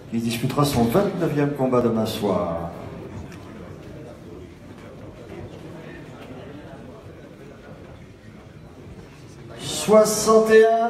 qui disputera son 29e combat demain soir. « 61-200 ».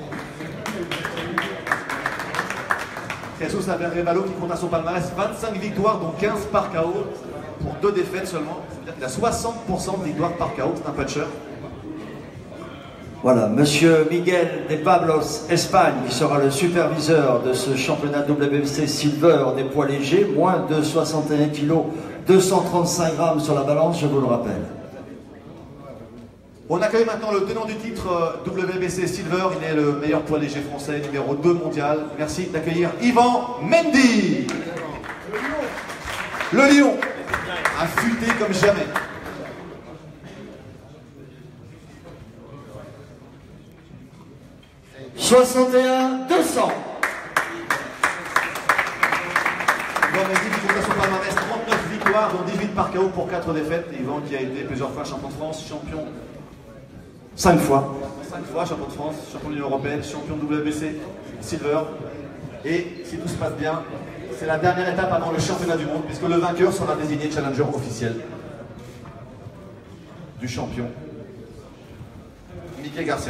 Jesus Arevalo qui compte à son palmarès 25 victoires, dont 15 par KO, pour 2 défaites seulement. Ça veut dire qu'il a 60% de victoires par KO, c'est un puncher. Voilà, Monsieur Miguel de Pablos Espagne, qui sera le superviseur de ce championnat WBC Silver des poids légers, moins de 61 kg, 235 grammes sur la balance, je vous le rappelle. On accueille maintenant le tenant du titre WBC Silver, il est le meilleur poids léger français, numéro 2 mondial. Merci d'accueillir Yvan Mendy. Le lion, affûté comme jamais. « 61-200 ». Yvan Mendy qui compte à son palmarès 39 victoires, dont 18 par KO pour 4 défaites. Yvan qui a été plusieurs fois champion de France, champion 5 fois. 5 fois champion de France, champion de l'Union Européenne, champion WBC Silver. Et si tout se passe bien, c'est la dernière étape avant le championnat du monde, puisque le vainqueur sera désigné challenger officiel du champion, Mickey Garcia.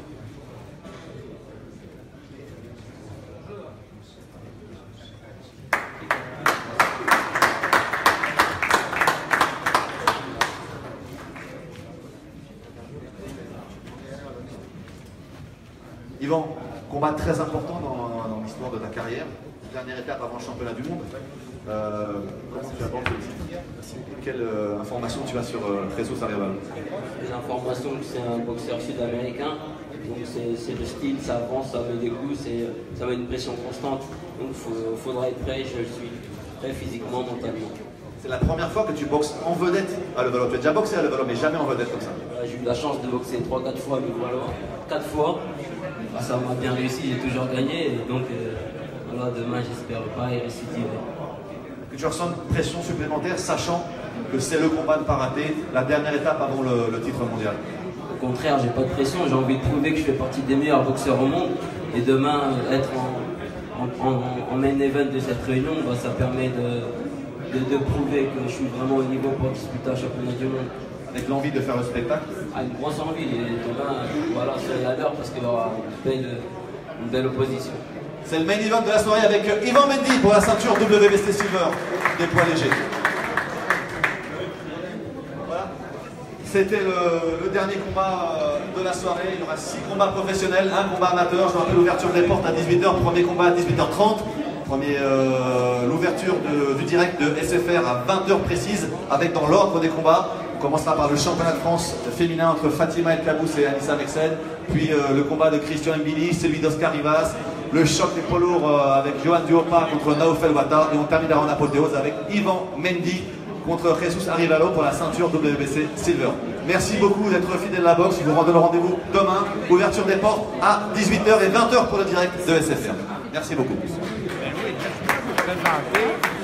Yvan, combat très important dans l'histoire de ta carrière, dernière étape avant le championnat du monde. Comment tu abordes le titre? Quelle information tu as sur Jesus Arevalo? L'information que c'est un boxeur sud-américain, donc c'est le style, ça avance, ça met des coups, ça met une pression constante, donc il faudra être prêt, je suis prêt physiquement, mentalement. C'est la première fois que tu boxes en vedette à Levallois. Tu as déjà boxé à Levallois, mais jamais en vedette comme ça. J'ai eu la chance de boxer 3-4 fois à Levallois, 4 fois. Ça m'a bien réussi, j'ai toujours gagné, et donc voilà, demain j'espère pas y récidiver. Que tu ressens une pression supplémentaire, sachant que c'est le combat de pas rater, la dernière étape avant le titre mondial? Au contraire, j'ai pas de pression, j'ai envie de prouver que je fais partie des meilleurs boxeurs au monde, et demain être en main event de cette réunion, bah, ça permet de prouver que je suis vraiment au niveau pour disputer un championnat du monde. Avec l'envie de faire le spectacle? Une grosse envie, et demain, voilà, soyez à l'heure parce qu'il y aura une belle opposition. C'est le main event de la soirée avec Yvan Mendy pour la ceinture WBC Silver des poids légers. Voilà. C'était le dernier combat de la soirée. Il y aura 6 combats professionnels, 1 combat amateur. Je vous rappelle l'ouverture des portes à 18h, premier combat à 18h30. L'ouverture du direct de SFR à 20h précise, avec dans l'ordre des combats. On commencera par le championnat de France féminin entre Fatima El Kabous et Anissa Mexen, puis le combat de Christian Mbili, celui d'Oscar Rivas, le choc des poids lourds avec Johan Duopa contre Naofel Ouattara, et on terminera en apothéose avec Yvan Mendy contre Jesus Arevalo pour la ceinture WBC Silver. Merci beaucoup d'être fidèle à la boxe. Je vous donne rendez-vous demain, ouverture des portes à 18h et 20h pour le direct de SFR. Merci beaucoup.